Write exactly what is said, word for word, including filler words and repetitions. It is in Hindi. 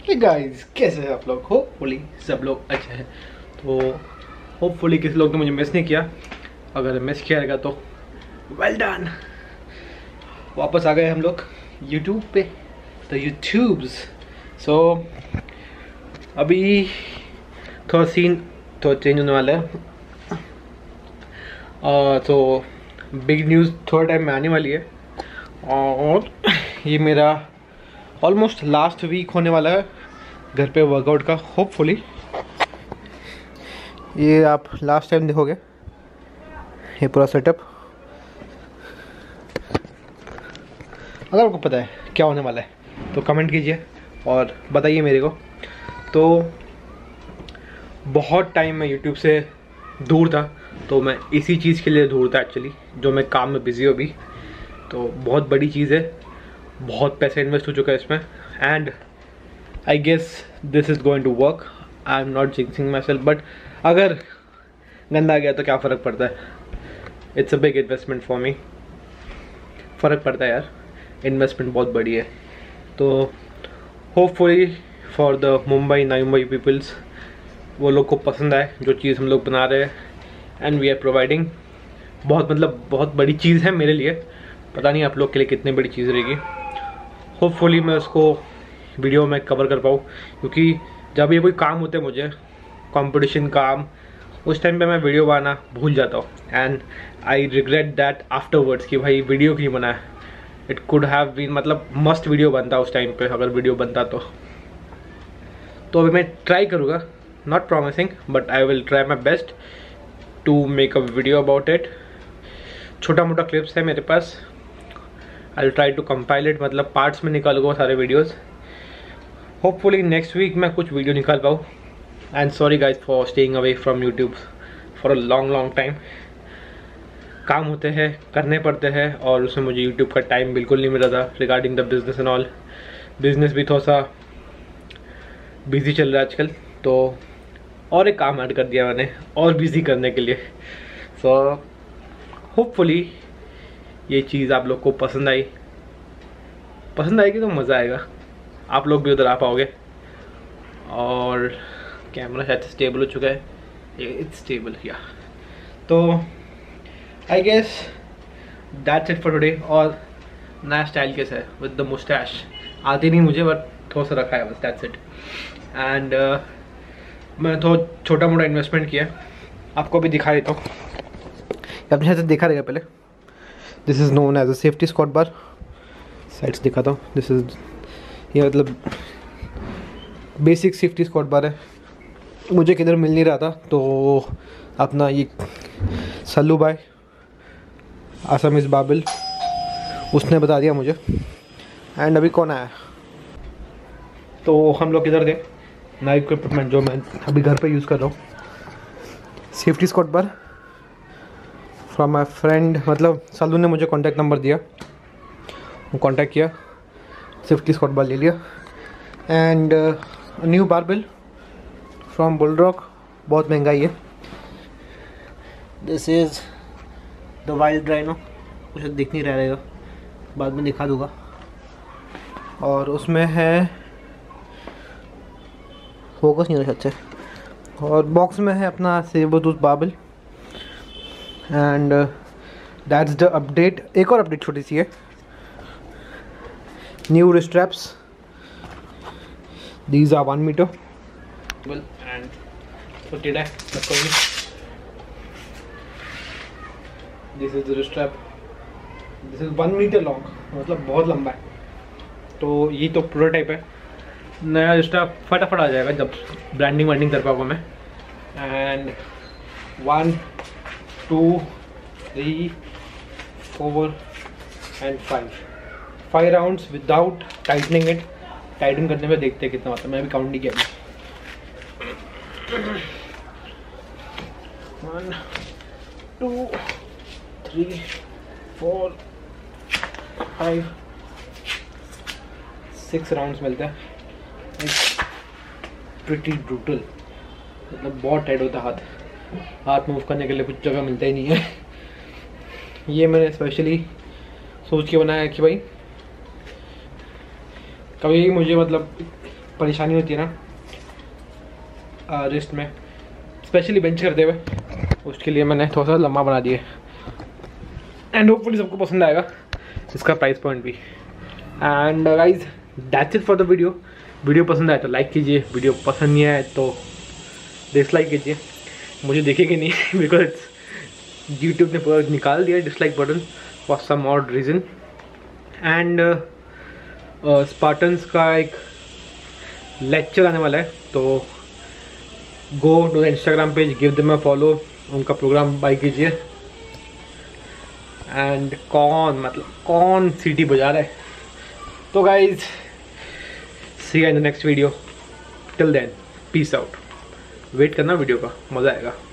हे गाइस, कैसे हैं आप लोग? होपफुली सब लोग अच्छे हैं। तो होपफुली किसी लोग ने मुझे मिस नहीं किया। अगर मिस किया रहेगा तो वेल डन। वापस आ गए हम लोग यूट्यूब पे, तो यूट्यूब्स। सो अभी थोड़ा सीन थोड़ा चेंज होने वाला है। तो बिग न्यूज़ थोड़ा टाइम में आने वाली है, और ये मेरा ऑलमोस्ट लास्ट वीक होने वाला है घर पे वर्कआउट का। होपफुली ये आप लास्ट टाइम देखोगे ये पूरा सेटअप। अगर आपको पता है क्या होने वाला है तो कमेंट कीजिए और बताइए मेरे को। तो बहुत टाइम मैं यूट्यूब से दूर था, तो मैं इसी चीज़ के लिए दूर था एक्चुअली, जो मैं काम में बिज़ी हूँ अभी। तो बहुत बड़ी चीज़ है, बहुत पैसे इन्वेस्ट हो चुका है इसमें, and I guess this is going to work. I am not jinxing myself, but अगर गंदा गया तो क्या फ़र्क पड़ता है। It's a big investment for me. फ़र्क पड़ता है यार, इन्वेस्टमेंट बहुत बड़ी है। तो होपफुली फॉर द मुंबई नई मुंबई पीपल्स, वो लोग को पसंद आए जो चीज़ हम लोग बना रहे हैं, एंड वी आर प्रोवाइडिंग। बहुत मतलब बहुत बड़ी चीज़ है मेरे लिए, पता नहीं आप लोग के लिए कितनी बड़ी चीज़ रहेगी। होपफुली मैं उसको वीडियो में कवर कर पाऊँ, क्योंकि जब ये कोई काम होते हैं मुझे, कंपटीशन काम, उस टाइम पे मैं वीडियो बनाना भूल जाता हूँ, and I regret that afterwards कि भाई वीडियो क्यों बनाया। इट कुड हैव बीन, मतलब मस्त वीडियो बनता उस टाइम पे अगर वीडियो बनता तो। तो अभी मैं ट्राई करूँगा, not promising, but I will try my best to make a video about it. छोटा मोटा क्लिप्स है मेरे पास, I will try to compile it, मतलब पार्ट्स में निकालूंगा सारे वीडियोस। होपफुली नेक्स्ट वीक मैं कुछ वीडियो निकाल पाऊँ। And sorry guys for staying away from YouTube for a long long time. काम होते हैं, करने पड़ते हैं, और उसमें मुझे यूट्यूब का टाइम बिल्कुल नहीं मिला था regarding the business and all. Business भी थोड़ा सा बिजी चल रहा है आजकल, तो और एक काम ऐड कर दिया मैंने और बिजी करने के लिए। सो होपफुली ये चीज़ आप लोग को पसंद आई पसंद आएगी तो मज़ा आएगा। आप लोग भी उधर आ पाओगे। और कैमरा शायद स्टेबल हो चुका है, इट्स स्टेबल या। तो I guess that's it for today. और नया स्टाइल कैसा है विद द मुस्टैश, आती नहीं मुझे, बट थोड़ा सा रखा है बस, दैट्स इट। एंड मैं थोड़ा छोटा मोटा इन्वेस्टमेंट किया, आपको भी दिखा देता हूँ। अपने साथ देखा रहेगा पहले। This is known as a safety squat bar. Sides दिखाता हूँ। दिस इज़, ये मतलब बेसिक सेफ्टी स्क्वाट बार है। मुझे किधर मिल नहीं रहा था, तो अपना ये सल्लू भाई आसामिस बाबिल, उसने बता दिया मुझे। एंड अभी कौन आया, तो हम लोग किधर गए, नया इक्विपमेंट जो मैं अभी घर पे यूज़ कर रहा हूँ, safety squat bar from my friend. मतलब सल्लू ने मुझे कॉन्टैक्ट नंबर दिया, वो कॉन्टैक्ट किया, सेफ्टी स्क्वाट बार ले लिया। And new barbell from Bullrock, बहुत महंगा ही है। This is the wild rhino, कुछ दिख नहीं रहा रहेगा, बाद में दिखा दूंगा। और उसमें है, फोकस नहीं हो रहा अच्छे। और बॉक्स में है अपना sabertooth barbell. And that's the update. एक और अपडेट छोटी सी है, new wrist straps, these are one metre and footed है। This is the wrist strap, this is one metre long, मतलब बहुत लंबा है। तो ये तो प्रोटोटाइप है, नया रिस्ट्रैप फटाफट आ जाएगा जब ब्रांडिंग वार्डिंग कर पाऊंगा मैं। And one two three four and five five rounds without tightening it. Tighten करने में देखते हैं कितना होता है, मैं भी काउंट नहीं किया। One two three four five six rounds मिलते हैं। प्रिटी ब्रूटल, मतलब बहुत टाइट होता है हाथ हाथ मूव करने के लिए कुछ जगह मिलता ही नहीं है। ये मैंने स्पेशली सोच के बनाया है कि भाई कभी मुझे मतलब परेशानी होती है ना रिस्ट में, स्पेशली बेंच करते हुए, उसके लिए मैंने थोड़ा सा लंबा बना दिया एंड होपफुली सबको पसंद आएगा इसका प्राइस पॉइंट भी। And guys that's it for the video. Video पसंद आए तो लाइक कीजिए, वीडियो पसंद नहीं आए तो डिसलाइक कीजिए। मुझे देखेगी नहीं बिकॉज यूट्यूब ने पूरा निकाल दिया dislike button for some odd reason. And Spartans का एक लेक्चर आने वाला है, तो go to the Instagram page, give them a follow, उनका प्रोग्राम बाई कीजिए। एंड कौन मतलब कौन सीटी बजा रहा है। तो guys see you in the next video, till then peace out. Wait करना वीडियो का, मज़ा आएगा।